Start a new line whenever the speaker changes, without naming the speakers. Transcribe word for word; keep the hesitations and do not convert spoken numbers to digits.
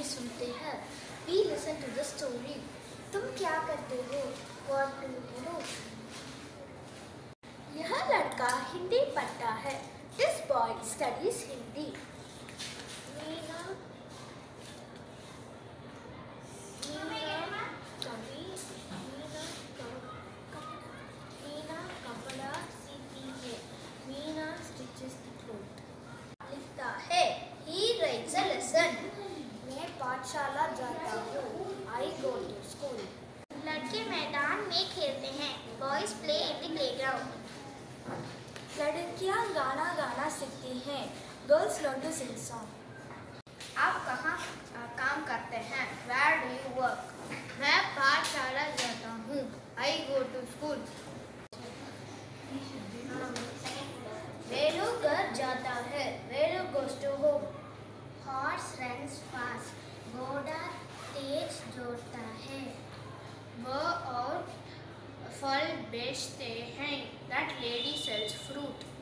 कहानी सुनते हैं। We listen to the story. तुम क्या करते हो? What do you do? यह लड़का हिंदी पढ़ता है। This boy studies Hindi. Meena Meena कवि मीना मीना कपड़ा सीती है। Meena stitches the cloth. लिखता है। He writes a lesson. मैं पाठशाला जाता हूँ। I go to school. लड़के मैदान में खेलते हैं। Boys play in the playground. लड़कियाँ गाना गाना सीखती हैं। Girls learn to sing song. आप कहाँ काम करते हैं? Where do you work? मैं पाठशाला जाता हूँ। I go to school. वेलू घर जाता है। वेलू goes to home. Horse runs fast. घोड़ा तेज दौड़ता है। वह और फल बेचते हैं। That lady sells fruit.